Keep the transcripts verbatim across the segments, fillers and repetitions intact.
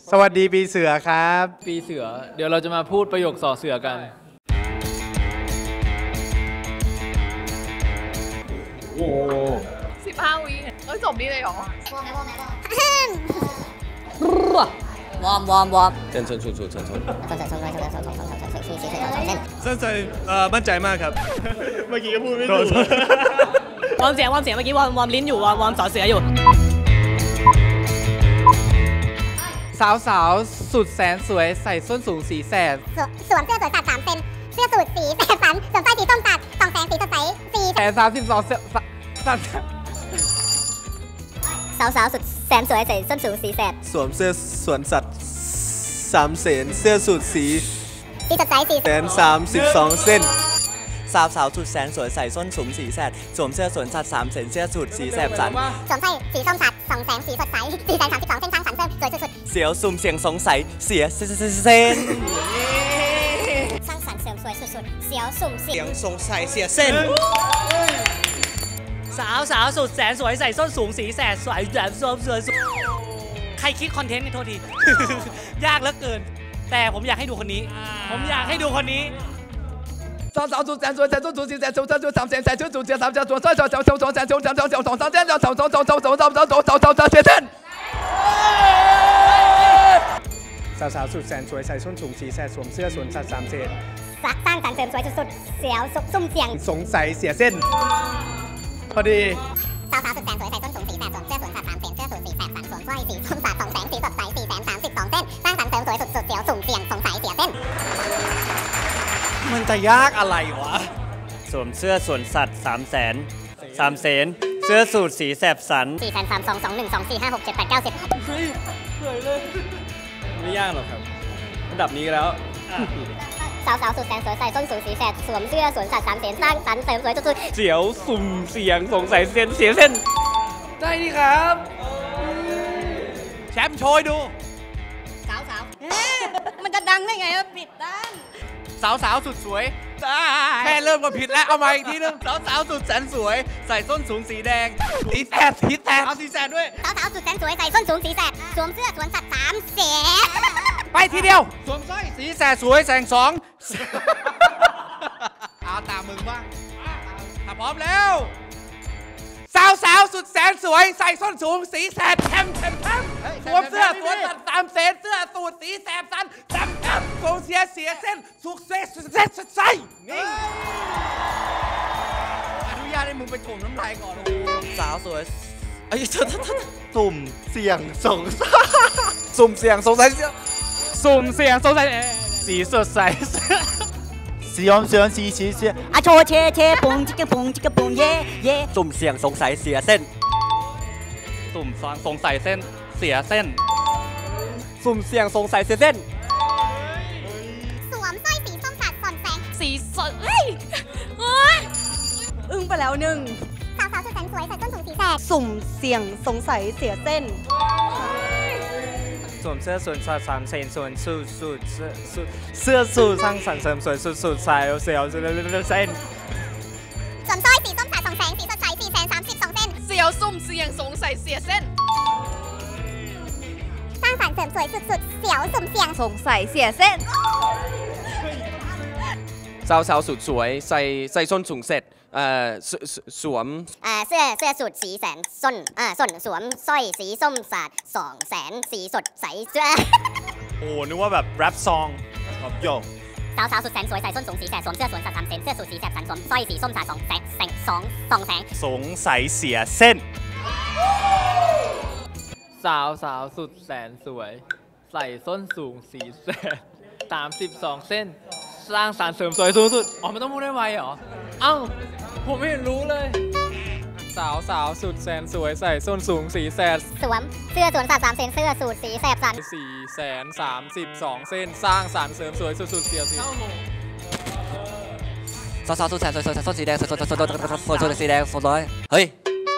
สวัสดีปีเสือครับปีเสือเดี๋ยวเราจะมาพูดประโยคส่อเสือกันโอ้สิบห้าวิเอ้ยจบนี้เลยเหรอวอร์มวอร์มวอร์มเส้นชนชนชนชนชนชนชนชนชนชนชนชนชนชนชนชนเส้นใจมั่นใจมากครับเมื่อกี้ก็พูดไม่ถูกวอร์มเสียงวอร์มเสียงเมื่อกี้วอร์มวอร์มลิ้นอยู่วอร์มวอร์มสอเสืออยู่สาวสาวสุดแสนสวยใส่ส้นสูงสีแสดสวมเสื้อสวยสัดสามเซนเสื้อสูทสีแสดสันสวมสร้อยสีส้มสัดส่องแสงสีสดใสสีแสนสามสิบสองเสื้อสัดสาวสาวสุดแสนสวยใส่ส้นสูงสีแสดสวมเสื้อสวนสัตว์สามเสนเสื้อสูทสีสีสดใสสีแสนสามสิบสองเส้นสาวสาวสุดแสนสวยใส่ส้นสูงสีแสดสวมเสื้อสวนสัตว์สามเสนเสื้อสูทสีแสบสันสวมสร้อยสีส้มสัดส่องแสงสีสดใสสีแสนสามสิบสองเส้นช่างสันเสริมสวยสุดๆเสียวสุ่มเสียงสงสัยเสียเซนสร้างสรรค์เสริมสวยสุดๆเสียวสุ่มเสียงสงสัยเสียเส้นสาวสาวสุดแสนสวยใส่ส้นสูงสีแสดสวยแบบสวยสวยใครคิดคอนเทนต์นี่โทษทียากเหลือเกินแต่ผมอยากให้ดูคนนี้ผมอยากให้ดูคนนี้สาวสาวสุดแสนสวยใส่ส้นสูงสีแสดสวมเสื้อสามเซนใส่ชุดสูทสีสามเซนสวมสร้อยสวมสวมสวมแสนสวมสามสวมสวมสองสามเซนสวมสองสองสองสองสองสองสองสองสองสองสองเซนสาวสาวสุดแสนสวยใส่ส้นสูงสีแสดสวมเสื้อสวนสัตว์สามเซนสร้างสรรค์เสริมสวยสุดๆเสียวสุ่มเสียงสงสัยเสียเส้นพอดีสาวสาวสุดแสนสวยใส่ส้นสูงสีแสดสวมเสื้อสวนสัตว์สามเซนเสื้อสูทสีแสดสันสวมสร้อยสีส้มสัดส่องแสงสีสดใสสี่แสนสามสิบสองเส้นสร้างสรรค์เสริมสวยสุดๆเสียวสุ่มเสี่ยงสงสัยเสียเส้นมันจะยากอะไรวะสวมเสื้อสวนสัตว์สามแสนสามเสนเสื้อสูทสีแสบสันสี่แสนสามสองสองหนึ่งสองสี่ห้าหกเจ็ดแปดเก้าสิบเฮ้ยสวยเลยไม่ยากหรอกครับระดับนี้แล้วสาวสาวสุดแสนสวยใส่ส้นสูงสีแสดสวมเสื้อสวนสัตว์สามเสนสร้างสรรค์เสริมสวยสุดๆเสียวสุ่มเสียงสงสัยเส้นเสียเส้นได้ดีครับแชมป์โชยดูสาวสาวมันจะดังได้ไงวะผิดด้านสาวสาวสุดสวยแค่เริ่มก็ผิดแล้วเอามาอีกทีนึงสาวสาวสุดแสนสวยใส่ส้นสูงสีแดงสีแสดสีแสดเอาสีแสดด้วยสาวสาวสุดแสนสวยใส่ส้นสูงสีแสดสวมเสื้อสวนสัตว์สามเสนไปทีเดียวสวมสร้อยสีแสดสวยแสงสองเอาตามมึงบ้างถ้าพร้อมแล้วสาวสาวสุดแสนสวยใส่ส้นสูงสีแสดแถมแถมแถมสวมเสื้อสวนสัตว์สามเสนเสื้อสูทสีแสบสันแถมแถมสวมเสียเสียเส้นสุกเส้นเส้นใส่นี่อนุญาตให้มึงไปถมน้ำลายก่อนสาวสวยไอ้สุ่มเสียงสงสัยสุ่มเสียงสงสัยสุ่มเสียงสงสัยสีสดใสเสียงเสียงสีสีเสียอ่ะโชว์เชเชปุงจิกกะปุงจิกกะปุงเย่เย่สุ่มเสียงสงสัยเสียเส้นสุ่มสงสัยเส้นเสียเส้นสุ่มเสียงสงสัยเสียเส้นสวมสร้อยสีส้มสัดส่องแสงสีสดเฮ้ยเฮ้ยอึ้งไปแล้วหนึ่งสาวสาวสุดแสนสวยใส่ส้นสูงสีแสดสุ่มเสี่ยงสงสัยเสียเส้นสวมเสื้อสวนสัตว์สามเซนสวนสูทสูทเสื้อสูทเสื้อสูทสร้างสรรค์เสริมสวยสุดสุดสายเสียวเส้นสวมสร้อยสีส้มสัดส่องแสงสีสดใสสี่แสนสามสิบสองเส้นเสียวสุ่มเสี่ยงสงสัยเสียเส้นสร้างสรรค์เสริมสวยสุดๆเสียวสุ่มเสี่ยงสงสัยเสียเส้นสาวสาวสุดสวยใส่ใส่ส้นสูงเสร็จสวมเสื้อเสื้อสูทสีแสนส้นส้นสวมสร้อยสีส้มสาดสองแสนสีสดใสเสื้อโอ้นึกว่าแบบแรปซองแบบโยสาวสาวสุดแสนสวยใส่ส้นสูงสีแสดสวมเสื้อสวนสัตว์สามเซนเสื้อสูทสีแสบสันสวมสร้อยสีส้มสาดสองแสงแสงสองสองแสงสงสัยเสียเส้นสาวสาวสุดแสนสวยใส่ส้นสูงสีแสดสามสิบสองเส้นสร้างสรรค์เสริมสวยสูงสุดอ๋อมันต้องพูดได้ไวเหรอเอ้าผมไม่เห็นรู้เลยสาวสาวสุดแสนสวยใส่ส้นสูงสีแสดสวมเสื้อสวนสัตว์สามเซนเสื้อสูทสีแสบสันสี่แสนสามสิบสองเส้นสร้างสรรค์เสริมสวยสุดๆเสียวสีสาวสาวสุดแสนสวยใส่ส้นสีแดงส้นส้นส้นส้นสีแดงส้นร้อยเฮ้ย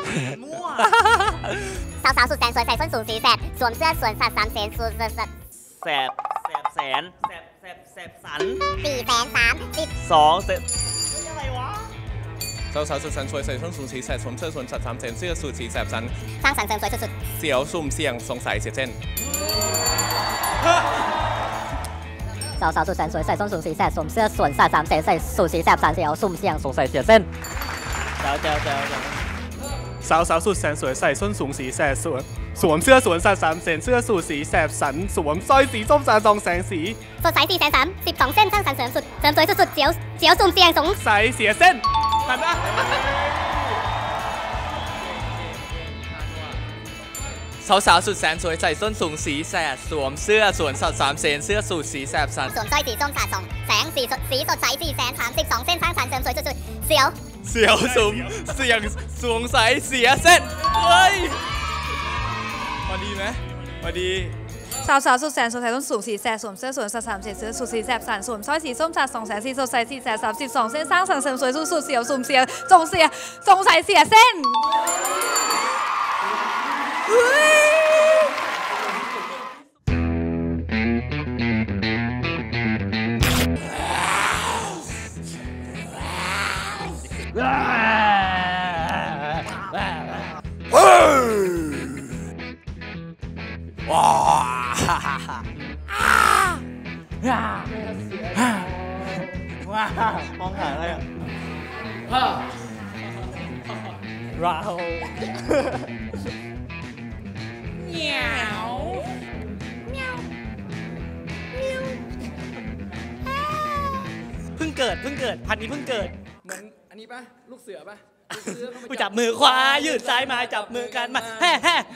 สาวสาวสุดแสนสวยใส่ส้นสูงสีแสดสวมเสื้อสวนสัตว์สามเซนสูทแสบแสบแสบแสนแสบแสบแสบสันสี่แสนสามสิบสองเสร็จอะไรวะสาวสาวสุดแสนสวยใส่ส้นสูงสีแสดสวมเสื้อสวนสัตว์สามเซนเสื้อสูทสีแสบสันสร้างสรรค์เสริมสวยสุดๆเสียวสุ่มเสี่ยงสงสัยเสียเส้นสาวสาวสุดแสนสวยใส่ส้นสูงสีแสดสวมเสื้อสวนสัตว์สามเสนใส่สูทสีแสบสันเสียวสุ่มเสี่ยงสงสัยเสียเส้นแจ๋วแจ๋วแจ๋วสาวสาวสุดแสนสวยใส่ส้นสูงสีแสดสวมสวมเสื้อสวนสัตว์สามเสนเสื้อสูทสีแสบสันสวมสร้อยสีส้มสาสองแสงสีสดใสสี่แสนสามสิบสองเส้นสร้างสรรค์เสริมสุดเสริมสวยสุดๆเสียวเสียวสุ่มเสี่ยงสงสัยเสียเส้นทันปะสาวสาวสุดแสนสวยใส่ส้นสูงสีแสดสวมเสื้อสวนสัตว์สามเสนเสื้อสูทสีแสบสันสวมสร้อยสีส้มสาดส่องแสงสีสดสีสดใสสี่แสนสามสิบสองเส้นสร้างสรรค์เสริมสวยสุดๆเสียวเสียวสุมเสียงสวงใสเสียเส้นเฮ้ยพอดีไหมพอดีสาวสาวสุดแสนสดใสต้นสูงสีแสดสวมเสื้อสวนสัตว์สามเสนเสื้อสูทสีแสบสันสวมสร้อยสีส้มสาดสองแสงสีสดใสสี่แสนสามสิบสองเส้นสร้างสรรค์เสริมสวยสุดๆเสียวสุ่มเสียจงเสียจงใสเสียเส้นว้าวมองหาอะไรอ่ะเราเหนียวเพิ่งเกิดเพิ่งเกิดพันนี้เพิ่งเกิดเหมือนอันนี้ป่ะลูกเสือป่ะกูจับมือขวายืดซ้ายมาจับมือกันมาแฮ่แฮ่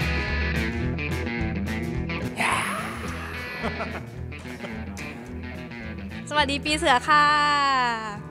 สวัสดีปีเสือค่ะ